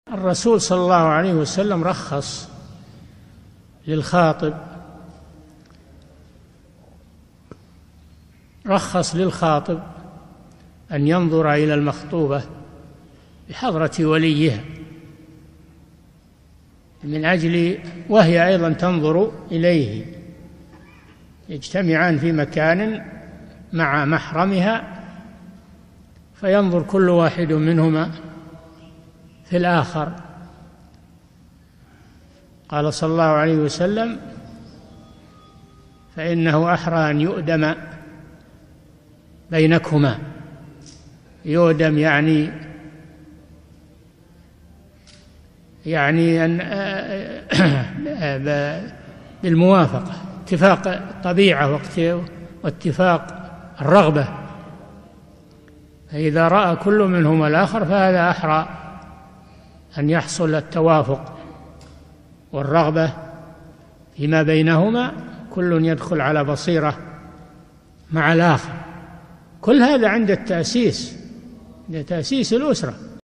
الرسول صلى الله عليه وسلم رخص للخاطب أن ينظر إلى المخطوبة بحضرة وليها من أجل وهي أيضا تنظر إليه، يجتمعان في مكان مع محرمها فينظر كل واحد منهما في الآخر. قال صلى الله عليه وسلم: فإنه أحرى أن يؤدم بينكما. يؤدم يعني أن بالموافقة، اتفاق الطبيعة واتفاق الرغبة، فإذا رأى كل منهما الآخر فهذا أحرى أن يحصل التوافق والرغبة فيما بينهما، كل يدخل على بصيرة مع الآخر. كل هذا عند تأسيس الأسرة.